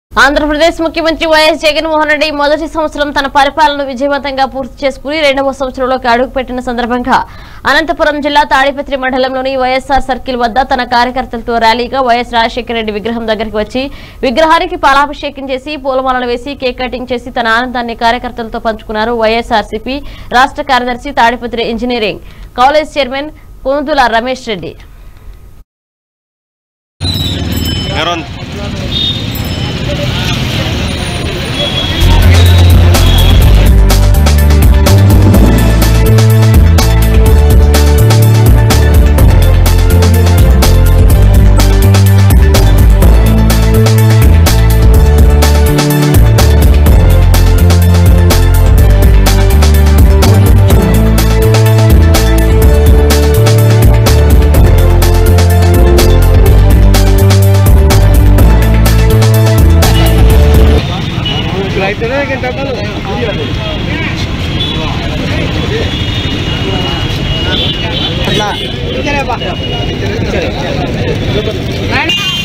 ఆంధ్రప్రదేశ్ ముఖ్యమంత్రి వైఎస్ జగన్మోహన్ రెడ్డి మొదటి సంవత్సరం తన పరిపాలనను విజయవంతంగా పూర్తి చేసుకుని రెండవ సంవత్సరంలోకి అడుగుపెట్టిన సందర్భంగా అనంతపురం జిల్లా తాడిపత్రి మండలంలోని వైఎస్ఆర్ సర్కిల్ వద్ద తన కార్యకర్తలతో ర్యాలీగా వైఎస్ రాజశేఖర రెడ్డి విగ్రహం దగ్గరికి వచ్చి విగ్రహానికి పాలాభిషేకం చేసి పూలమాలలు వేసి కేక్ కటింగ్ చేసి తన ఆనందాన్ని కార్యకర్తలతో పంచుకున్నారు వైఎస్ఆర్సీపీ రాష్ట్ర కార్యదర్శి Tadipatri engineering college chairman Punudula Ramesh Reddy. Nah,